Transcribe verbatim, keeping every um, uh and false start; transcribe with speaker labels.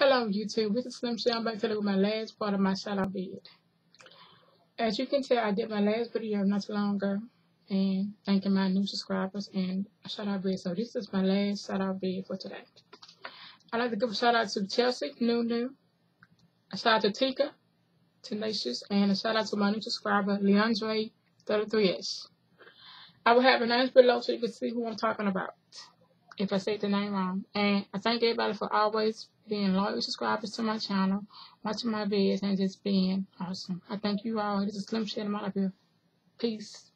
Speaker 1: Hello YouTube, this is Slim Shady. I'm back today with my last part of my shout out vid. As you can tell, I did my last video not too long ago and thanking my new subscribers and a shout out vid. So this is my last shout out vid for today. I'd like to give a shout out to Chelsea, New New, a shout out to Tika, Tenacious, and a shout out to my new subscriber, Leandre thirty-three S. I will have the names below so you can see who I'm talking about if I say the name wrong. And I thank everybody for always being loyal subscribers to my channel, watching my videos, and just being awesome. I thank you all. This is Slim Shady. I'm out of here. Peace.